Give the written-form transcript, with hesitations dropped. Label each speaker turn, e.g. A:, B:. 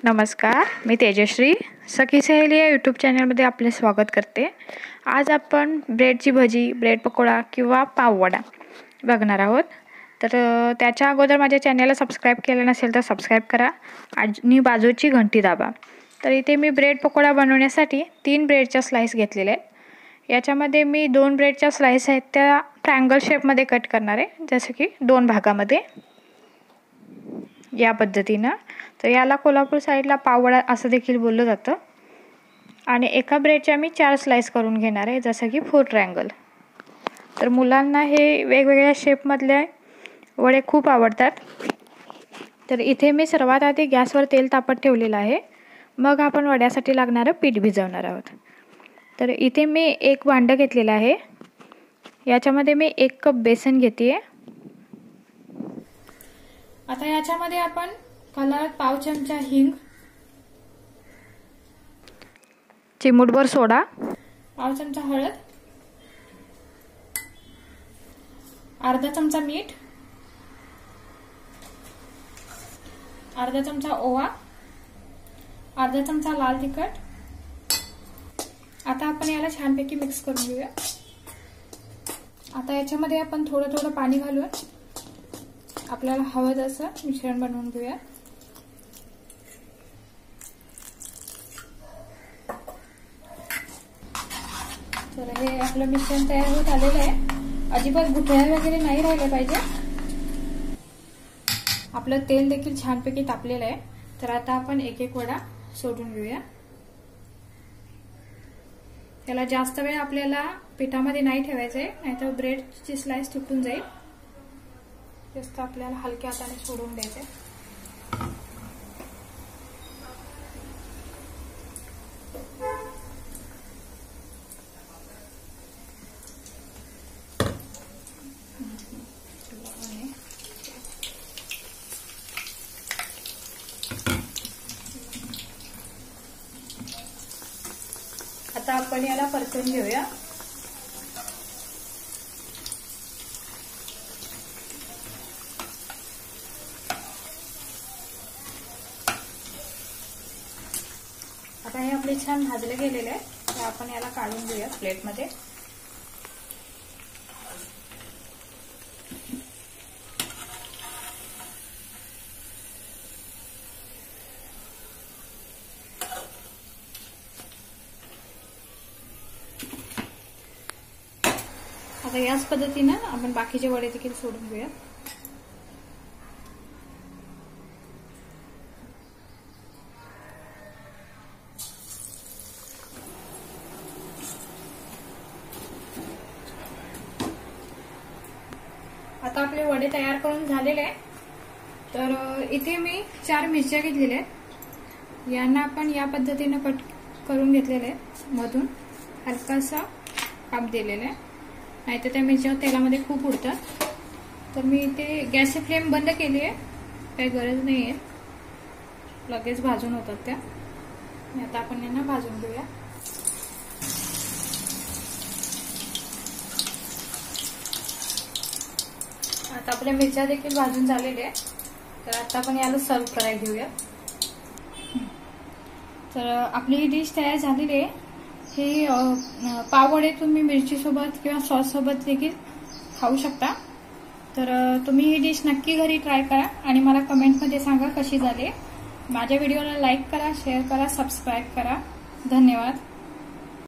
A: नमस्कार, मी तेजश्री सखी सहेली या यूट्यूब चॅनलमध्ये आपले स्वागत करते। आज आपण ब्रेडची भजी, ब्रेड पकोडा किंवा पाववडा बघणार आहोत। तर त्याच्या अगोदर माझ्या चॅनलला सबस्क्राईब केलं नसेल तर सबस्क्राईब करा आणि बाजूची घंटी दाबा। तर इथे मी ब्रेड पकोडा बनवण्यासाठी 3 ब्रेडच्या स्लाइस घेतलेले आहेत। याच्यामध्ये मी 2 ब्रेडच्या स्लाइस आहेत त्या ट्रायंगल शेपमध्ये कट करणार आहे, जसं की 2 भागामध्ये या पद्धतीने। तर याला कोल्हापूर साइडला पाववडा असं देखील बोललं जातं। आणि एका ब्रेडच्या मी 4 स्लाइस करून घेणार आहे, जसं की 4 ट्रायंगल। तर मुलांना हे वेगवेगळ्या शेपमधले वडे खूप आवडतात। तर इथे मी सर्वात आधी गॅसवर तेल तापत ठेवलेलं आहे, मग आपण वड्यासाठी लागणारं पीठ भिजवणार आहोत। तर इथे मी एक भांडं घेतलेलं आहे, याच्यामध्ये मी 1 कप बेसन घेते। आता याच्यामध्ये आपण कलर पाव चमचा हिंग, चिमूटभर सोडा, पाव चमचा हळद, अर्धा चमचा मीठ, अर्धा चमचा ओवा, अर्धा चमचा लाल तिखट। आता आपण याला छानपैकी मिक्स करून घेऊया। आता याच्यामध्ये आपण थोडं थोडं पाणी घालून आपल्याला हवं तसं मिश्रण बनवून घेऊया। तर हे आपलं मिश्रण तयार होत आलेलं आहे। अजिबात गुठळ्या वगैरे नाही राहिले पाहिजे। आपलं तेल देखील छानपैकी तापलेलं आहे। तर आता आपण एक एक वडा सोडून घेऊया। त्याला जास्त वेळ आपल्याला पिठामध्ये नाही ठेवायचंय, नाहीतर ब्रेडची स्लाइस तुटून जाईल। जास्त आपल्याला हलक्या हाताने सोडून द्यायचे। आता आपण याला परतून घेऊया। आता हे आपले छान भाजले गेलेले आहे, तर आपण याला काढून घेऊया प्लेटमध्ये। आता याच पद्धतीने आपण बाकीचे वडे देखील सोडून घेऊया। आता आपले वडे तयार करून झालेले आहे। तर इथे मी 4 मिरच्या घेतलेल्या आहेत, यांना आपण या पद्धतीने कट करून घेतलेले आहे। मधून हलकासा काप दिलेला आहे, नाहीतर त्या मिरच्या तेलामध्ये खूप उडतात। तर मी इथे गॅसची फ्लेम बंद केली आहे, काही गरज नाही आहे, लगेच भाजून होतात त्या। आता आपण यांना भाजून घेऊया। आता आपल्या मिरच्या देखील भाजून झालेल्या आहे, तर आता आपण याला सर्व करायला घेऊया। तर आपली ही डिश तयार झालेली आहे। हे पाववडे तुम्ही मिरची सोबत किंवा सॉस सोबत देखील खाऊ शकता। तर तुम्ही ही डिश नक्की घरी ट्राय करा आणि मला कमेंटमध्ये सांगा कशी झाली। माझ्या व्हिडिओला लाईक करा, शेअर करा, सबस्क्राईब करा। धन्यवाद।